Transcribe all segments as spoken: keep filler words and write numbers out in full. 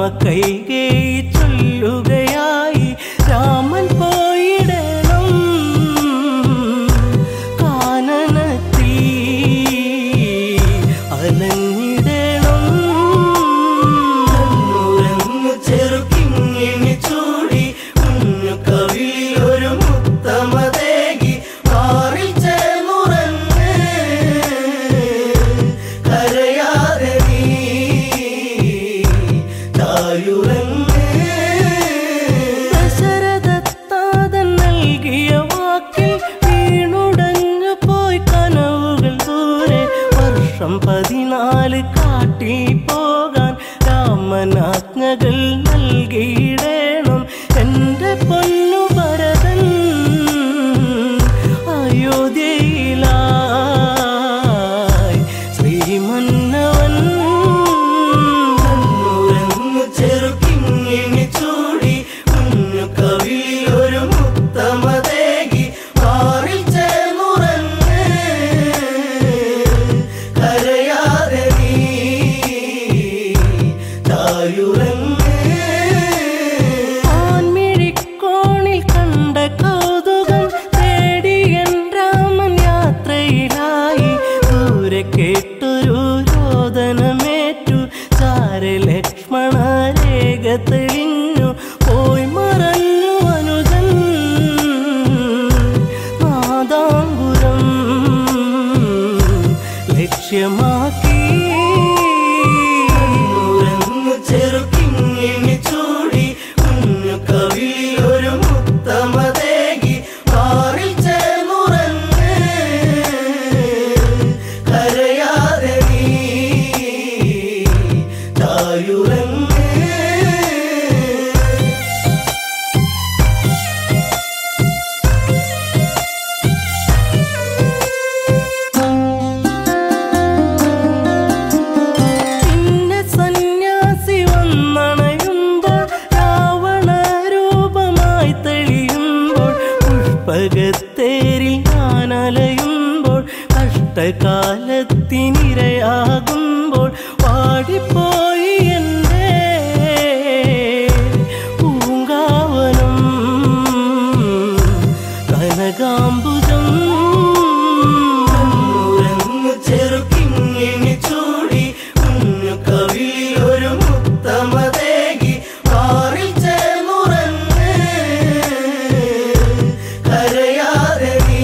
കൈകേയി ചൊല്ലുകയായി രാമൻ പോയിടണം കാനനത്തിൽ അലഞ്ഞിടണം ചെറുക്കിങ്ങിണി ചൂടി കുഞ്ഞു കവിളിൽ ഒരു മുത്തമതേകി മാറിൽ ചേർന്നുറങ്ങ് കരയാതെ നീ തായുറങ്ങ് ദശരഥത്താതൻ നൽകിയ വാക്കിൽ വീണുടഞ്ഞു പോയി കനവുകൾ ദൂരെ വർഷം പതിനാല് കാട്ടിൽ പോകാൻ രാമനാജ്ഞകൾ നൽകിയിടേണം എൻ്റെ പൊന്നു ഭരതൻ അയോധ്യയിലായി ശ്രീമന്നവൻ ചെറുക്കിങ്ങിണി ചൂടി കുഞ്ഞു കവിളിൽ ഒരു മുത്തമതേകി മാറിൽ ചേർന്നുറങ്ങ് കരയാതെ നീ തായുറങ്ങ് ആൻമിഴിക്കോണിൽ കണ്ട കൗതുകം തേടി എൻ രാമൻ യാത്രയിലായി ദൂരെ കേട്ടൊരു രോദനമേറ്റു ചാരെ ലക്ഷ്മണ രേഖ തെളിഞ്ഞു പോയി മറഞ്ഞു അനുജൻ നാദാംബുരം ലക്ഷ്യമാക്കി ചെറുക്കിങ്ങിണി ചൂടി കുഞ്ഞു കവിളിൽ ഒരു മുത്തമതേകി മാറിൽ ചേർന്നുറങ്ങ് കരയാതെ നീ തായുറങ്ങ് പിന്നെ സന്യാസി വന്നണയുമ്പോൾ രാവണ രൂപമായി തെളിയുമ്പോൾ പുഷ്പകത്തേരിൽ ഞാൻ അലയുമ്പോൾ കഷ്ടകാലത്തിനിരയാകുമ്പോൾ പാടിപ്പോയി എൻ്റെ പൂങ്കാവനം കനകാംബുജം ചെറുക്കിങ്ങിണി ചൂടി കുഞ്ഞു കവിളിൽ ഒരു മുത്തമതേകി മാറിൽ ചേർന്നുറങ്ങ് കരയാതെ നീ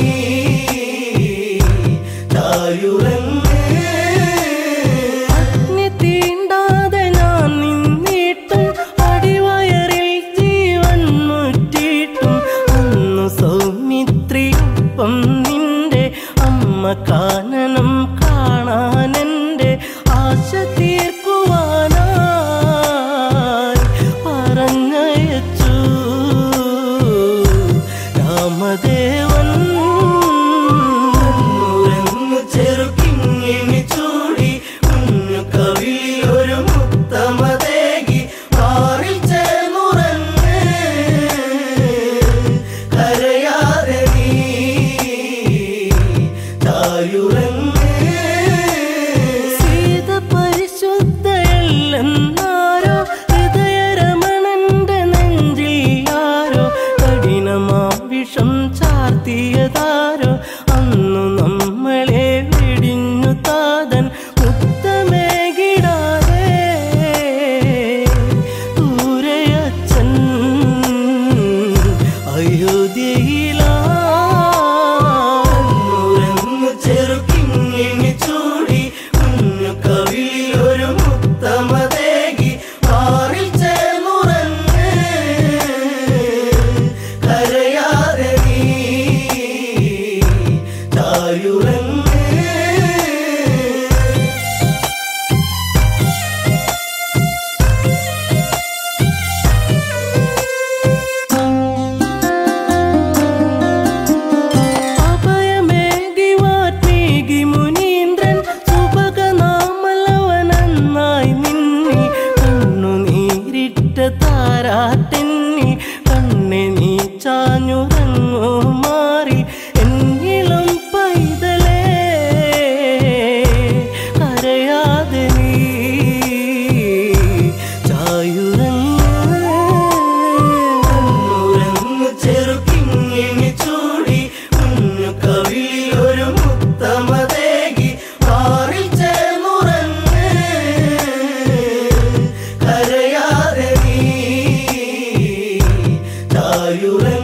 തായുറങ്ങ് അഗ്നി തീണ്ടാതെ ഞാൻ നിന്നിട്ടും അടിവയറിൽ ജീവൻ മുറ്റിയിട്ടും അന്നു സൗമിത്രിയൊപ്പം നിന്റെ അമ്മ കാനനം കാണാനെൻ്റെ ആശ തീർക്കുവാനായി പറഞ്ഞയച്ചു രാമദേവൻ ചെറുക്കിങ്ങിണി ചൂടി കുഞ്ഞു കവിളിൽ ഒരു മുത്തമതേകി മാറിൽ ചേർന്നുറങ്ങ് കരയാതെ നീ തായുറങ്ങ് സീത പരിശുദ്ധയല്ലെന്നാരോ ഹൃദയരമണന്റെ നെഞ്ചിൽ ആരോ കഠിനമാം വിഷം ചാർത്തിയതാരോ അന്നു നമ്മളെ വെടിഞ്ഞു താതൻ മുത്തമേകിടാതെ ദൂരയച്ഛൻ അയോധ്യയിലായി ചെറുക്കിങ്ങിണി ചൂടി കുഞ്ഞു കവിളിൽ ഒരു മുത്തമതേകി മാറിൽ ചേർന്നുറങ്ങ് കരയാതെ നീ തായുറങ്ങ് അഭയമേകി വാത്മീകി മുനീന്ദ്രൻ സുഭഗനാമലവനെന്നായി നിന്നി കണ്ണുനീരിട്ട താരാട്ടെന്നി കണ്ണെ നീ ചാഞ്ഞുറങ്ങു മാറി എന്നിളം പൈതലേ കരയാതെ നീ ചായുറ ചായുറങ്ങ